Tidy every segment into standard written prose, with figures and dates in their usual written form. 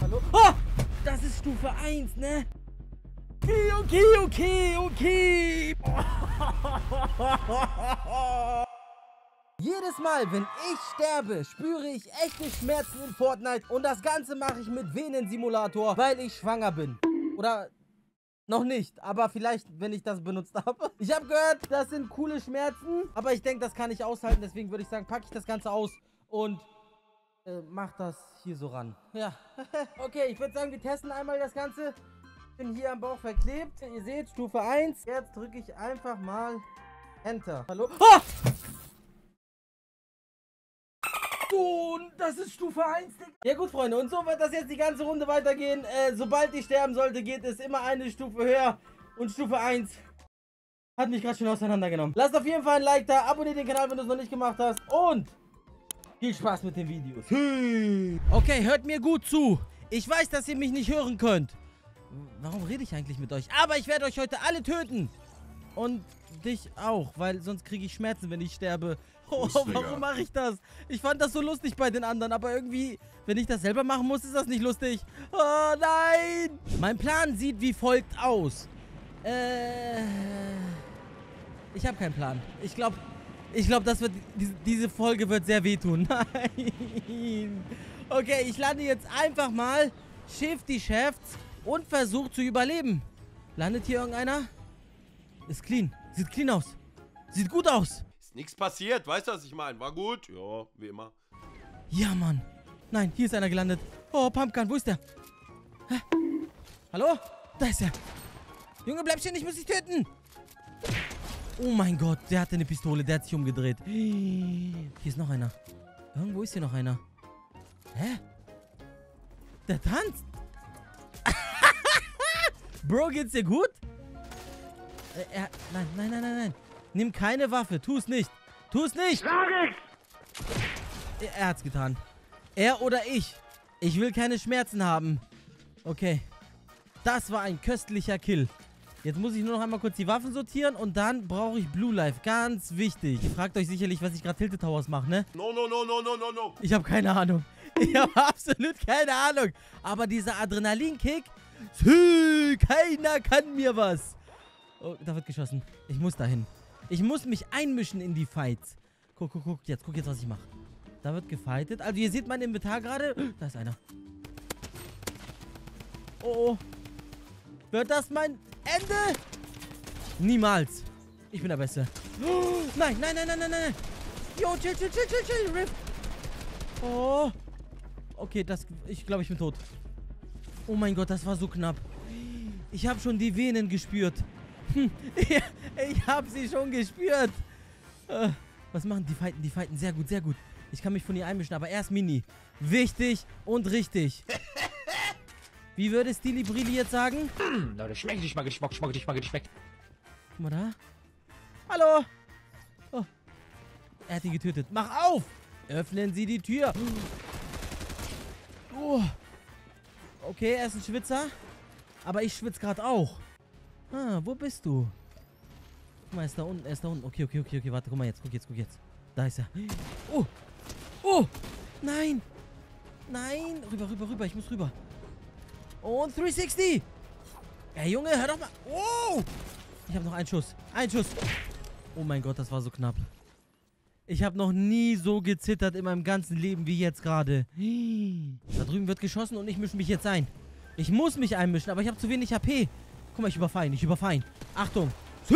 Hallo? Oh! Das ist Stufe 1, ne? Okay. Jedes Mal, wenn ich sterbe, spüre ich echte Schmerzen in Fortnite. Und das Ganze mache ich mit Venensimulator, weil ich schwanger bin. Oder noch nicht, aber vielleicht, wenn ich das benutzt habe. Ich habe gehört, das sind coole Schmerzen. Aber ich denke, das kann ich aushalten. Deswegen würde ich sagen, packe ich das Ganze aus und mach das hier so ran. Ja. Okay, ich würde sagen, wir testen einmal das Ganze. Ich bin hier am Bauch verklebt. Ihr seht, Stufe 1. Jetzt drücke ich einfach mal Enter. Hallo? Oh! Und das ist Stufe 1, Digga. Ja gut, Freunde, und so wird das jetzt die ganze Runde weitergehen. Sobald ich sterben sollte, geht es immer eine Stufe höher. Und Stufe 1 hat mich gerade schon auseinandergenommen. Lasst auf jeden Fall ein Like da, abonniert den Kanal, wenn du es noch nicht gemacht hast. Und viel Spaß mit den Videos. Okay, hört mir gut zu. Ich weiß, dass ihr mich nicht hören könnt. Warum rede ich eigentlich mit euch? Aber ich werde euch heute alle töten. Und dich auch, weil sonst kriege ich Schmerzen, wenn ich sterbe. Oh, warum mache ich das? Ich fand das so lustig bei den anderen, aber irgendwie, wenn ich das selber machen muss, ist das nicht lustig. Oh, nein! Mein Plan sieht wie folgt aus. Ich habe keinen Plan. Ich glaube, das wird, diese Folge wird sehr wehtun. Nein! Okay, ich lande jetzt einfach mal Shifty Shafts und versuche zu überleben. Landet hier irgendeiner? Ist clean. Sieht clean aus. Sieht gut aus. Ist nichts passiert, weißt du, was ich meine? War gut? Ja, wie immer. Ja, Mann. Nein, hier ist einer gelandet. Oh, Pumpkin, wo ist der? Hä? Hallo? Da ist er. Junge, bleib stehen, ich muss dich töten. Oh mein Gott, der hatte eine Pistole, der hat sich umgedreht. Hier ist noch einer. Irgendwo ist hier noch einer. Hä? Der tanzt. Bro, geht's dir gut? Nein. Nimm keine Waffe. Tu es nicht. Tu es nicht. Sag ich's! Er hat's getan. Er oder ich. Ich will keine Schmerzen haben. Okay. Das war ein köstlicher Kill. Jetzt muss ich nur noch einmal kurz die Waffen sortieren und dann brauche ich Blue Life. Ganz wichtig. Ihr fragt euch sicherlich, was ich gerade Tilted Towers mache, ne? No. Ich habe keine Ahnung. Ich habe absolut keine Ahnung. Aber dieser Adrenalinkick... Keiner kann mir was. Oh, da wird geschossen. Ich muss dahin. Ich muss mich einmischen in die Fights. Guck jetzt, was ich mache. Da wird gefightet. Also ihr seht mein Inventar gerade. Da ist einer. Oh. Wird das mein Ende? Niemals. Ich bin der Beste. Oh, nein. Jo, chill. Rift. Oh. Okay, ich glaube, ich bin tot. Oh mein Gott, das war so knapp. Ich habe schon die Venen gespürt. Ich habe sie schon gespürt. Was machen die? Die fighten sehr gut. Ich kann mich von ihr einmischen, aber erst Mini. Wichtig und richtig. Wie würde Stili Brilli jetzt sagen? Leute, schmeckt dich mal, schmeckt. Guck mal da. Hallo. Oh. Er hat ihn getötet. Mach auf. Öffnen Sie die Tür. Oh. Okay, er ist ein Schwitzer. Aber ich schwitze gerade auch. Ah, wo bist du? Guck mal, er ist da unten. Okay, warte, guck jetzt. Da ist er. Oh, nein. Rüber, ich muss rüber. Und 360. Ey, Junge, hör doch mal. Oh, ich habe noch einen Schuss. Oh mein Gott, das war so knapp. Ich habe noch nie so gezittert in meinem ganzen Leben wie jetzt gerade. Da drüben wird geschossen und ich mische mich jetzt ein. Ich muss mich einmischen, aber ich habe zu wenig HP. Guck mal, ich überfahre ihn. Achtung.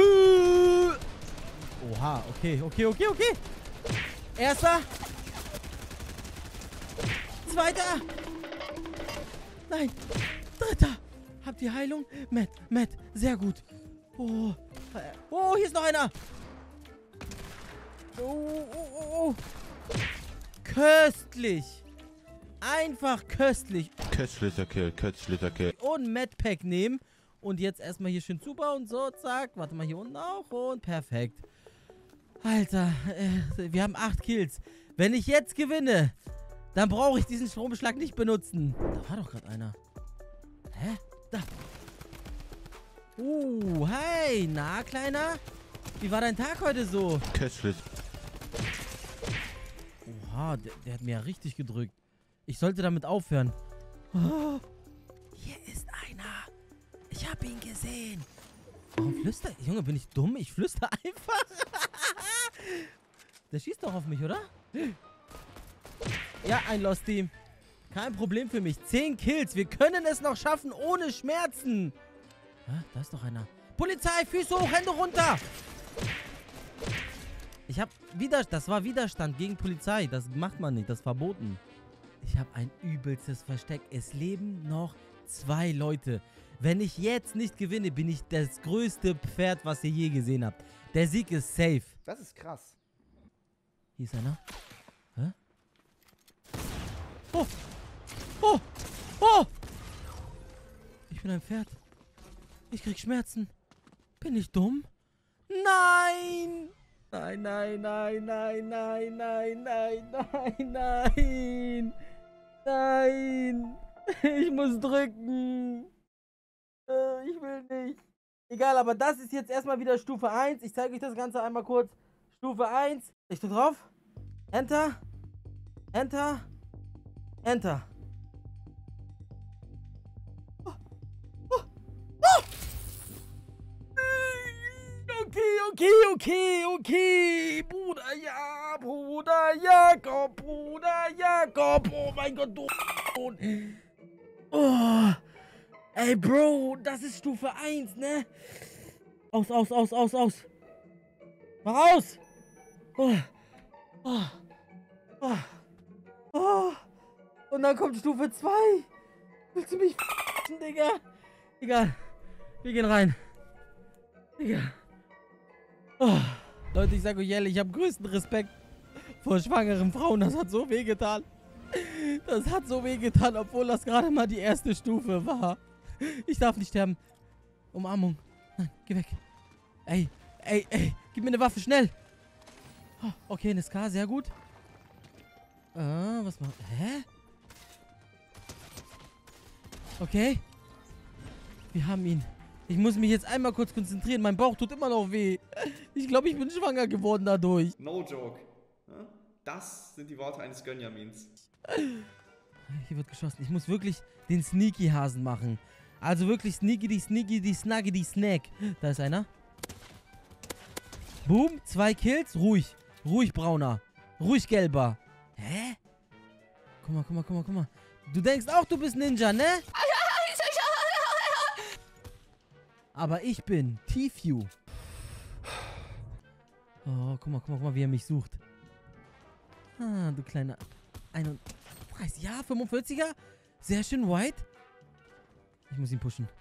Oha, okay. Erster. Zweiter. Nein. Dritter. Habt ihr Heilung? Matt. Sehr gut. Oh, hier ist noch einer. Oh. Köstlich. Einfach köstlich. Köstlicher Kill. Und Medpack nehmen. Und jetzt erstmal hier schön zubauen. So, zack. Warte mal, hier unten auch. Und perfekt. Alter, wir haben 8 Kills. Wenn ich jetzt gewinne, dann brauche ich diesen Stromschlag nicht benutzen. Da war doch gerade einer. Hä? Da. Hey. Na, Kleiner? Wie war dein Tag heute so? Köstlich. Oha, der hat mir ja richtig gedrückt. Ich sollte damit aufhören. Oh, hier ist einer. Ich habe ihn gesehen. Warum flüster ich? Junge, bin ich dumm? Ich flüster einfach. Der schießt doch auf mich, oder? Ja, ein Lost Team. Kein Problem für mich. 10 Kills. Wir können es noch schaffen ohne Schmerzen. Da ist doch einer. Polizei, Füße hoch, Hände runter. Ich habe das war Widerstand gegen Polizei. Das macht man nicht, das ist verboten. Ich habe ein übelstes Versteck. Es leben noch 2 Leute. Wenn ich jetzt nicht gewinne, bin ich das größte Pferd, was ihr je gesehen habt. Der Sieg ist safe. Das ist krass. Hier ist einer. Hä? Oh! Oh! Oh! Ich bin ein Pferd. Ich krieg Schmerzen. Bin ich dumm? Nein! Nein, nein, nein, nein, nein, nein, nein, nein, nein! Nein! Ich muss drücken! Ich will nicht. Egal, aber das ist jetzt erstmal wieder Stufe 1. Ich zeige euch das Ganze einmal kurz. Stufe 1. Ich drücke drauf. Enter. Enter. Enter. Oh. Oh. Oh. Okay. Bruder Jakob. Oh mein Gott, du. Oh. Ey, Bro, das ist Stufe 1, ne? Aus. Mach aus! Und dann kommt Stufe 2. Willst du mich f***en, Digga? Egal. Wir gehen rein. Digga. Leute, ich sag euch ehrlich, ich habe größten Respekt vor schwangeren Frauen. Das hat so wehgetan. Obwohl das gerade mal die erste Stufe war. Ich darf nicht sterben. Umarmung. Nein, geh weg. Ey. Gib mir eine Waffe, schnell. Oh, okay, eine Ska, sehr gut. Was macht... Hä? Okay. Wir haben ihn. Ich muss mich jetzt einmal kurz konzentrieren. Mein Bauch tut immer noch weh. Ich glaube, ich bin schwanger geworden dadurch. No joke. Das sind die Worte eines Gönjamins. Hier wird geschossen. Ich muss wirklich den Sneaky-Hasen machen. Also wirklich Sneaky, Snack. Da ist einer. Boom, 2 Kills. Ruhig, Brauner. Ruhig, Gelber. Hä? Guck mal. Du denkst auch, du bist Ninja, ne? Aber ich bin T-View. Oh, guck mal, wie er mich sucht. Ah, du kleiner 31. Ja, 45er. Sehr schön, White. Ich muss ihn pushen.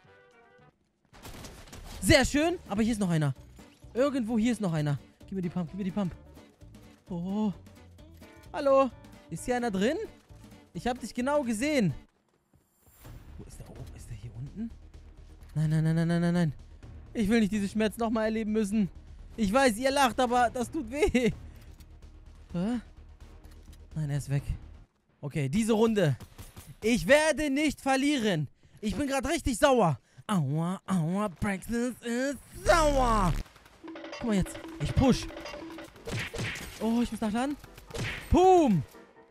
Sehr schön. Aber hier ist noch einer. Irgendwo hier ist noch einer. Gib mir die Pump. Oh. Hallo. Ist hier einer drin? Ich habe dich genau gesehen. Wo ist der? Oh, ist der hier unten? Nein. Ich will nicht diese Schmerzen nochmal erleben müssen. Ich weiß, ihr lacht, aber das tut weh. Hä? Nein, er ist weg. Okay, diese Runde. Ich werde nicht verlieren. Ich bin gerade richtig sauer. Aua, Praxis ist sauer. Guck mal jetzt. Ich push. Oh, ich muss nachladen. Boom.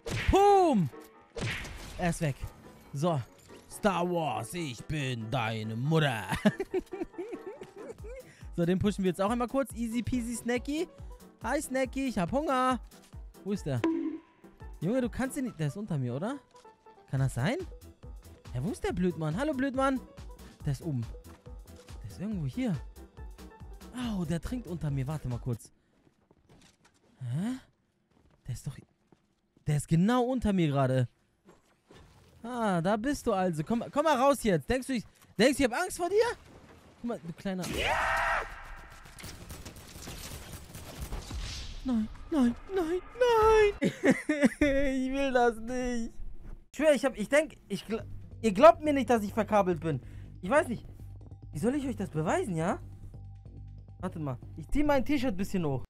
Er ist weg. So. Star Wars, ich bin deine Mutter. So, den pushen wir jetzt auch einmal kurz. Easy peasy Snacky. Hi Snacky, ich hab Hunger. Wo ist der? Junge, du kannst ihn nicht... Der ist unter mir, oder? Kann das sein? Ja, wo ist der Blödmann? Hallo, Blödmann. Der ist oben. Der ist irgendwo hier. Au, der trinkt unter mir. Warte mal kurz. Hä? Der ist doch... Der ist genau unter mir gerade. Ah, da bist du also. Komm mal raus jetzt. Denkst du, ich hab Angst vor dir? Guck mal, du kleiner... Nein. Ich will das nicht. Ich schwöre, ihr glaubt mir nicht, dass ich verkabelt bin. Ich weiß nicht. Wie soll ich euch das beweisen, ja? Warte mal. Ich ziehe mein T-Shirt ein bisschen hoch.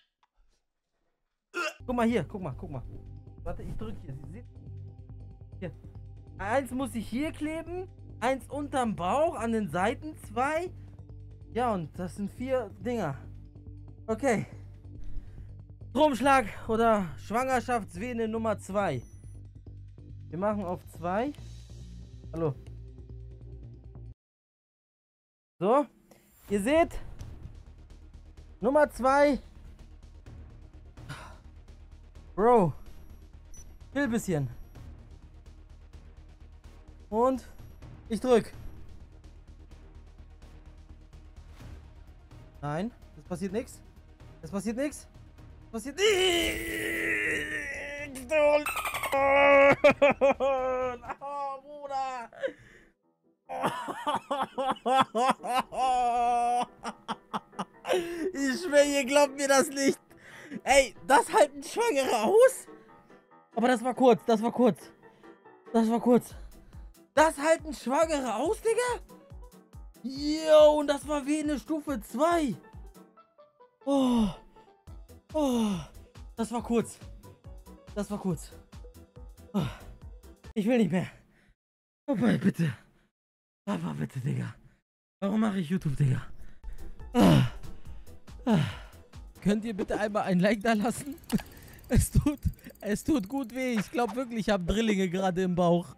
Guck mal hier, guck mal. Warte, ich drücke hier. Sie seht? Hier. Eins muss ich hier kleben. Eins unterm Bauch, an den Seiten 2. Ja, und das sind 4 Dinger. Okay. Stromschlag oder Schwangerschaftsvene Nummer 2. Wir machen auf 2. Hallo. So. Ihr seht. Nummer 2. Bro. Chill ein bisschen. Und ich drück. Nein, es passiert nichts. Es passiert nichts. Es passiert nichts. Oh, Bruder. Ich schwöre, ihr glaubt mir das nicht. Ey, das halt ein Schwangerer aus? Aber das war kurz, das war kurz. Das war kurz. Das halt ein Schwangerer aus, Digga? Jo, und das war wie eine Stufe 2. Oh. Oh. Das war kurz. Das war kurz. Oh. Ich will nicht mehr. Papa, bitte. Papa, bitte, Digga. Warum mache ich YouTube, Digga? Oh. Oh. Könnt ihr bitte einmal ein Like da lassen? Es tut gut weh. Ich glaube wirklich, ich habe Drillinge gerade im Bauch.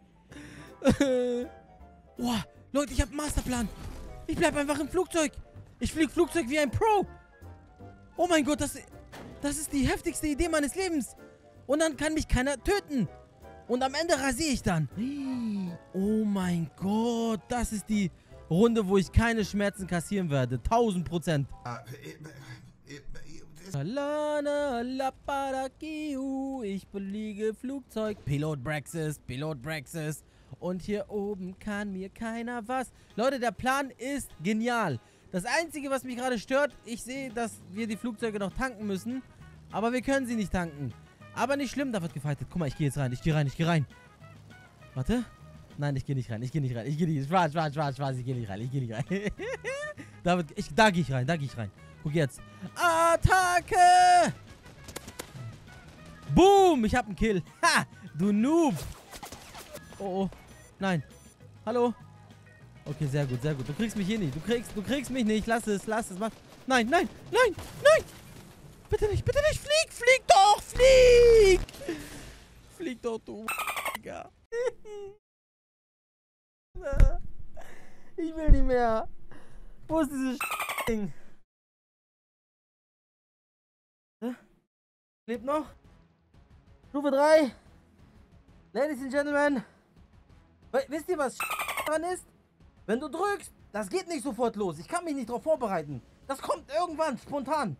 Boah, Leute, ich habe einen Masterplan. Ich bleibe einfach im Flugzeug. Ich fliege Flugzeug wie ein Pro. Oh mein Gott, das ist die heftigste Idee meines Lebens. Und dann kann mich keiner töten. Und am Ende rasiere ich dann. Oh mein Gott, das ist die Runde, wo ich keine Schmerzen kassieren werde. 1000%. Ich fliege Flugzeug. Pilot Praxis. Und hier oben kann mir keiner was. Leute, der Plan ist genial. Das Einzige, was mich gerade stört, ich sehe, dass wir die Flugzeuge noch tanken müssen. Aber wir können sie nicht tanken. Aber nicht schlimm, da wird gefightet. Guck mal, ich gehe jetzt rein. Ich gehe rein. Warte. Nein, ich gehe nicht rein. Ich gehe nicht. Ich gehe nicht rein. Ich gehe nicht rein. Da gehe ich rein. Guck jetzt. Attacke! Boom! Ich hab einen Kill. Ha! Du Noob! Oh. Nein. Hallo? Okay, sehr gut. Du kriegst mich hier nicht. Du kriegst mich nicht. Lass es. Mach. Nein. Bitte nicht. Flieg doch. Flieg doch, du. Digga. Ich will nicht mehr. Wo ist dieses Ding? Lebt noch? Stufe 3. Ladies and Gentlemen. Wisst ihr, was dran ist? Wenn du drückst, das geht nicht sofort los. Ich kann mich nicht darauf vorbereiten. Das kommt irgendwann, spontan.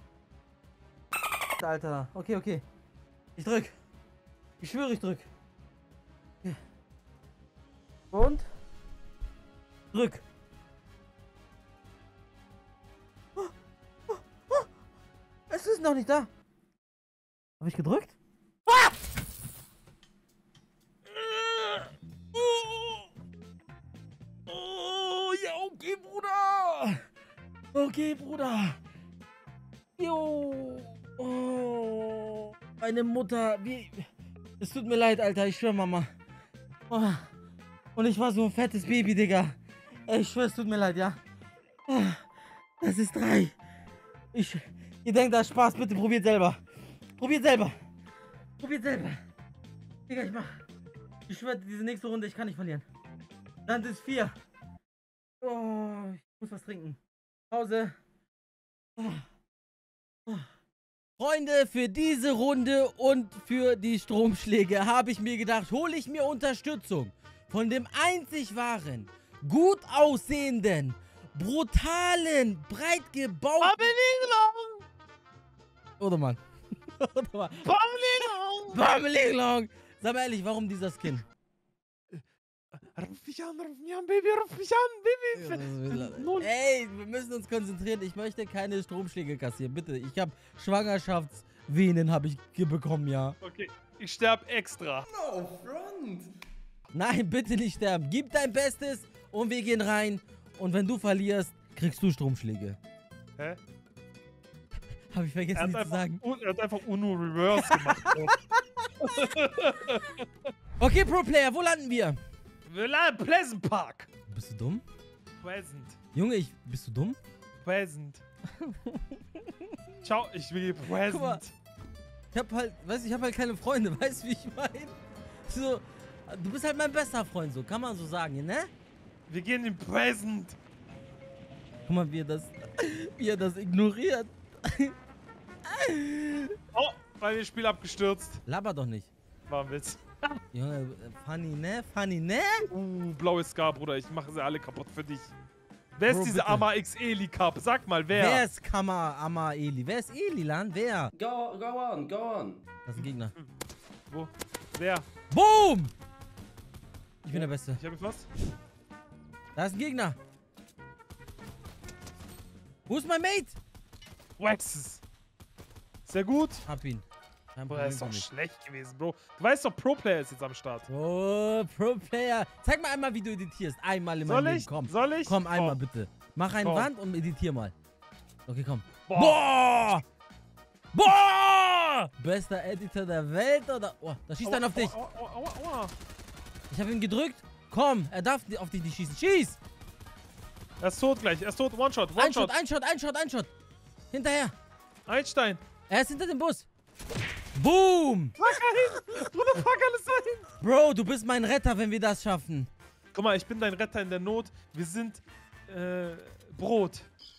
Alter. Okay. Ich drück. Ich schwöre, ich drück. Okay. Und? Drück. Es ist noch nicht da. Habe ich gedrückt? Ah! Oh, ja, okay, Bruder. Jo. Oh, meine Mutter. Es tut mir leid, Alter. Ich schwöre, Mama. Oh. Und ich war so ein fettes Baby, Digga. Ich schwöre, es tut mir leid, ja. Oh. Das ist 3. Ihr denkt, das ist Spaß. Bitte probiert selber. Digga, ich schwöre, diese nächste Runde, ich kann nicht verlieren. Dann ist 4. Oh, ich muss was trinken. Pause. Freunde, für diese Runde und für die Stromschläge habe ich mir gedacht, hole ich mir Unterstützung von dem einzig wahren, gut aussehenden, brutalen, breit gebauten... Oder Mann. Bammelinglong! Sag mal ehrlich, warum dieser Skin? Ruf mich an, Baby, Ey, wir müssen uns konzentrieren. Ich möchte keine Stromschläge kassieren, bitte. Ich habe Schwangerschaftsvenen habe ich bekommen, ja. Okay, ich sterbe extra. No front. Nein, bitte nicht sterben. Gib dein Bestes und wir gehen rein. Und wenn du verlierst, kriegst du Stromschläge. Hä? Habe ich vergessen, nicht zu sagen. Er hat einfach Uno Reverse gemacht. Okay, Pro Player, wo landen wir? Wir landen Pleasant Park. Bist du dumm? Pleasant. Junge, bist du dumm? Pleasant. Ciao, ich will Pleasant. Guck mal, ich hab halt keine Freunde, weißt du, wie ich meine? So, Du bist halt mein bester Freund, so kann man so sagen, ne? Wir gehen in Present. Guck mal, wie er das ignoriert. Oh, bei dem Spiel abgestürzt. Laber doch nicht. War ein Witz. Junge, funny, ne? Funny, ne? Blaues Scar, Bruder. Ich mache sie alle kaputt für dich. Wer Bro, ist diese bitte. Ama X Eli Cup? Sag mal, wer? Wer ist Ama Eli? Wer ist Elilan? Wer? Go on. Das ist ein Gegner. Wo? Wer? Boom! Ich bin der Beste. Ich hab ihn fast. Da ist ein Gegner. Wo ist mein Mate? Waxes. Sehr gut. Hab ihn. Kein Boah, Problem ist für doch mich. schlecht gewesen, Bro. Du weißt doch, Pro Player ist jetzt am Start. Oh, Pro-Player. Zeig mal einmal, wie du editierst. Einmal in meinem Soll Leben. ich? Komm. Soll ich? Komm, einmal bitte. Mach eine Komm. Wand und editier mal. Okay, komm. Boah. Boah! Bester Editor der Welt, oder? Oh, da schießt einer auf dich. Aua. Ich habe ihn gedrückt. Komm, er darf auf dich nicht schießen. Schieß! Er ist tot gleich. Er ist tot. One-Shot. Ein Shot. Hinterher. Einstein. Er ist hinter dem Bus. Boom! Bruder, fuck alles ein. Bro, du bist mein Retter, wenn wir das schaffen. Guck mal, ich bin dein Retter in der Not. Wir sind, Brot.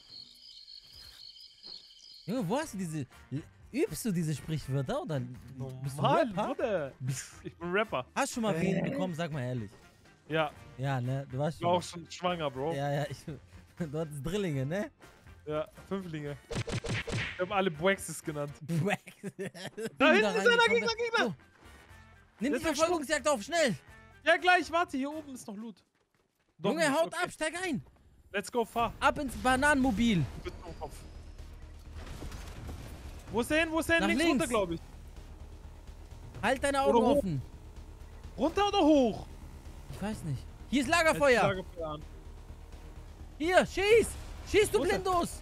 Junge, wo hast du diese... Übst du diese Sprichwörter, oder? Bist du Normal, Rapper? Bruder. Ich bin Rapper. Hast du schon mal wen bekommen? Sag mal ehrlich. Ja, Ja, ne? Du warst ich war auch schon schwanger, Bro. Ja, du hattest Drillinge, ne? Ja, Fünflinge. Wir haben alle Waxes genannt. Da Da hinten ist einer, Gegner. So. Nimm die Das ist Verfolgungsjagd auf, schnell! Ja, gleich, warte, hier oben ist noch Loot. Doch Junge, nicht, haut okay. ab, steig ein! Let's go, fahr. Ab ins Bananenmobil! Du bist auf dem Kopf. Wo ist der hin? Nach Links links. runter, glaube ich. Halt deine Augen Oder hoch. offen! Runter oder hoch? Ich weiß nicht. Hier ist Jetzt Lagerfeuer! Lagerfeuer an. Hier, schieß! Schieß, du Wo ist er? Blindus!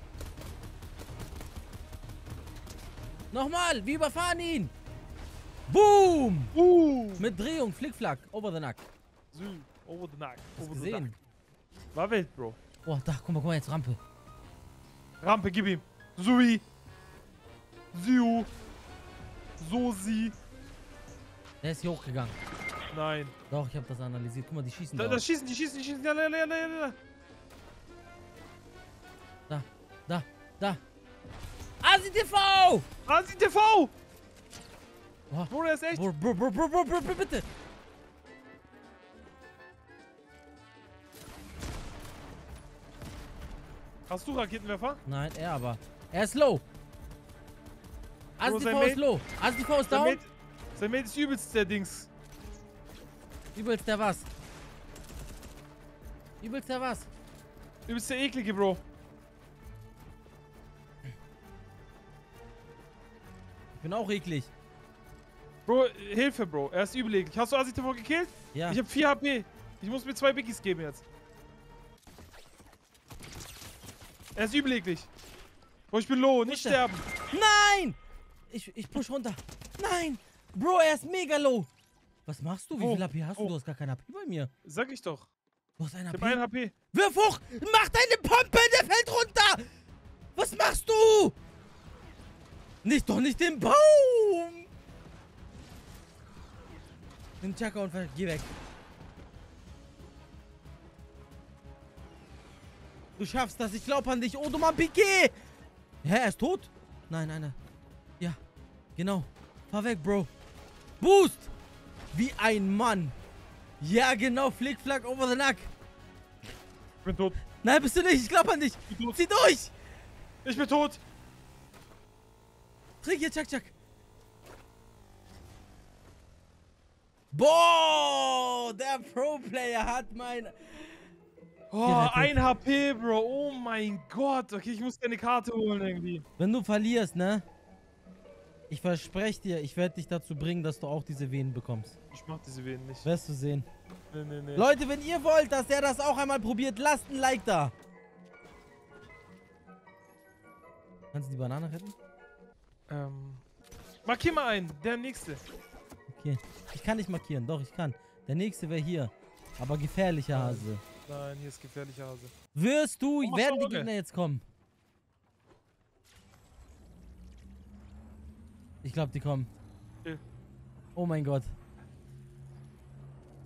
Nochmal, wir überfahren ihn! Boom! Mit Drehung, Flickflack, over the nack. Over the Nack. Hast Over the gesehen? Nack. War wild, Bro. Oh, da, guck mal, jetzt Rampe. Rampe, gib ihm. Sui. Siu. Sosi. Der ist hier hochgegangen. Nein. Doch, ich habe das analysiert. Guck mal, die schießen Da da. schießen, die schießen. Ja. Da. Asi TV! Asi TV! Oh. Bro, der ist echt. Bro, bitte! Hast du Raketenwerfer? Nein, er aber. Er ist low. Asi sein TV ist Mate- low. Asi TV ist down. Sein Mate ist übelst der Dings. Übelst der was? Übelst der was? Übelst der eklige, Bro. Ich bin auch eklig. Bro, Hilfe, Bro. Er ist übel eklig. Hast du Asi TV gekillt? Ja. Ich hab 4 HP. Ich muss mir 2 Biggies geben jetzt. Er ist übel eklig. Bro, ich bin low. Nicht ist er? sterben. Nein! Ich push runter. Nein! Bro, er ist mega low. Was machst du? Wie Wo? viel HP hast du? Wo? Du hast gar kein HP bei mir. Sag ich doch. Du hast ein Ich hab 1 HP. HP. Wirf hoch! Mach deine Pumpe! Der fällt runter! Was machst du? Doch nicht den Baum! Nimm Chaka und geh weg. Du schaffst das, ich glaub an dich. Oh, du Mann, Piqué! Hä, er ist tot? Nein, nein. Ja, genau. Fahr weg, Bro. Boost! Wie ein Mann. Ja, genau. Flickflack over the nack. Ich bin tot. Nein, bist du nicht. Ich glaub an dich. Ich bin tot. Zieh durch! Ich bin tot. Trink hier, Chuck. Boah, der Pro-Player hat mein... Oh, Gerettet. 1 HP, Bro. Oh mein Gott. Okay, ich muss dir eine Karte holen irgendwie. Wenn du verlierst, ne? Ich verspreche dir, ich werde dich dazu bringen, dass du auch diese Venen bekommst. Ich mach diese Venen nicht. Wirst du sehen. Nee. Leute, wenn ihr wollt, dass er das auch einmal probiert, lasst ein Like da. Kannst du die Banane retten? Markier mal einen. Der nächste. Okay. Ich kann nicht markieren. Doch, ich kann. Der nächste wäre hier. Aber gefährlicher Hase. Nein, hier ist gefährlicher Hase. Wirst du... Oh, werden die Sorge. Gegner jetzt kommen? Ich glaube, die kommen. Okay. Oh mein Gott.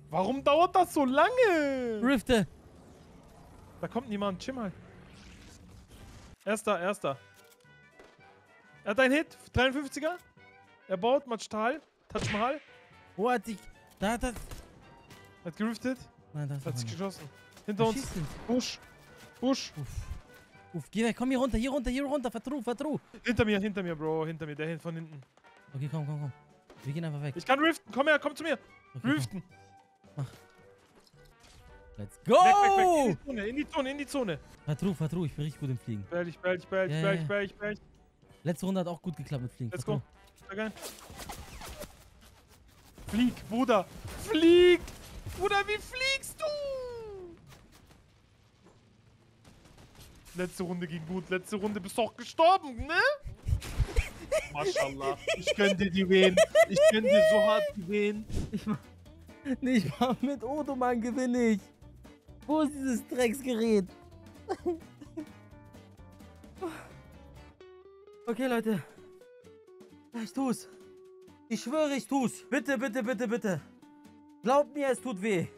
Warum dauert das so lange? Rifte. Da kommt niemand. Chill mal. Erster. Er hat einen Hit. 53er. Er baut Taj Mahal. Wo hat sich... Da hat er... Hat geriftet. Nein, das Hat ist sich nicht. geschossen. Hinter uns. Busch. Uff, geh weg. Komm hier runter. Vertru. Hinter mir, Bro. Hinter mir. Der von hinten. Okay, komm. Wir gehen einfach weg. Ich kann riften. Komm her, komm zu mir. Okay, Riften. Let's go! Weg. In die Zone. Vertru. Ich bin richtig gut im Fliegen. Bell. Letzte Runde hat auch gut geklappt mit Fliegen. Let's Vertru. go. Steig ein. Flieg, Bruder. Flieg. Bruder, wie fliegst du? Letzte Runde ging gut. Letzte Runde bist du auch gestorben, ne? Maschallah. Ich gönn dir die Wehen. Ich gönn dir so hart die Wehen. Ich mach mit Odoman gewinne ich. Wo ist dieses Drecksgerät? Okay, Leute. Ich tu's. Ich schwöre, ich tu's. Bitte. Glaubt mir, es tut weh.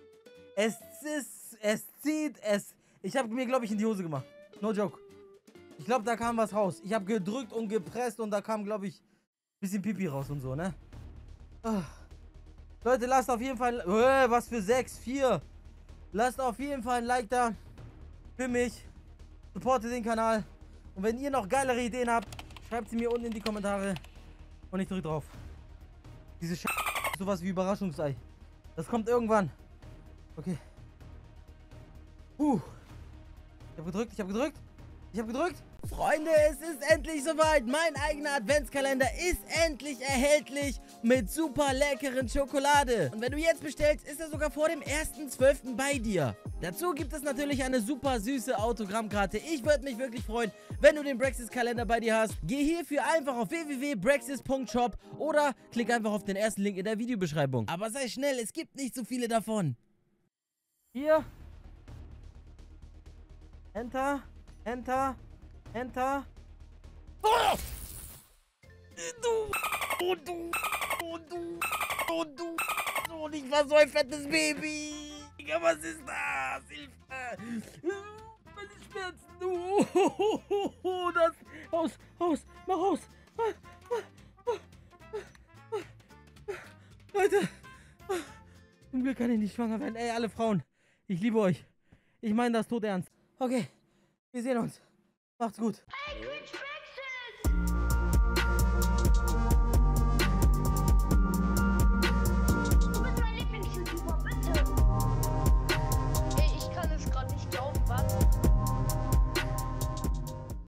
Ich habe mir, glaube ich, in die Hose gemacht. No joke. Ich glaube, da kam was raus. Ich habe gedrückt und gepresst und da kam, glaube ich, ein bisschen Pipi raus und so, ne? Leute, lasst auf jeden Fall... was für 6, 4. Lasst auf jeden Fall ein Like da. Für mich. Supportet den Kanal. Und wenn ihr noch geilere Ideen habt, schreibt sie mir unten in die Kommentare. Und ich drück drauf. Diese ist sowas wie Überraschungsei. Das kommt irgendwann. Okay. Ich hab gedrückt. Freunde, es ist endlich soweit. Mein eigener Adventskalender ist endlich erhältlich mit super leckeren Schokolade. Und wenn du jetzt bestellst, ist er sogar vor dem 1.12. bei dir. Dazu gibt es natürlich eine super süße Autogrammkarte. Ich würde mich wirklich freuen, wenn du den Brexis-Kalender bei dir hast. Geh hierfür einfach auf www.brexis.shop oder klick einfach auf den ersten Link in der Videobeschreibung. Aber sei schnell, es gibt nicht so viele davon. Hier. Enter. Oh! Du. Ich war so ein fettes Baby. Digga, was ist das? Hilfe. Meine Schmerzen. Das Haus. Mach Haus. Leute. Zum Glück kann ich nicht schwanger werden. Ey, alle Frauen. Ich liebe euch. Ich meine das todernst. Okay. Wir sehen uns. Macht's gut.